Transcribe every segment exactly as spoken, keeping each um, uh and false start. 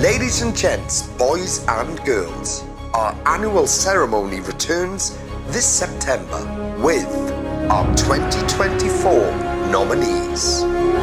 Ladies and gents, boys and girls, our annual ceremony returns this September with our twenty twenty-four nominees.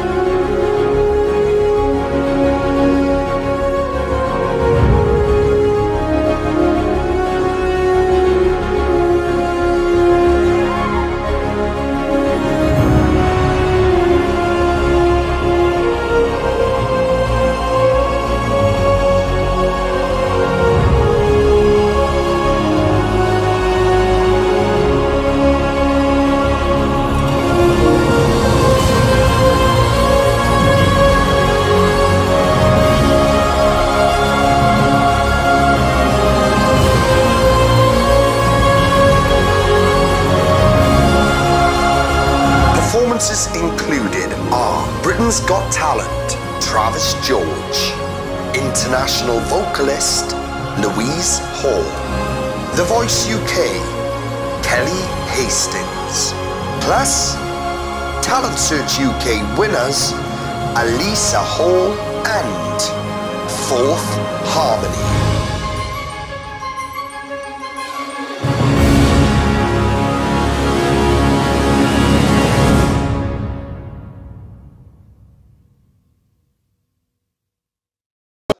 Performances included are Britain's Got Talent, Travis George, international vocalist Louise Hall, The Voice U K, Kelly Hastings, plus Talent Search U K winners Alisa Hall and Fourth Harmony.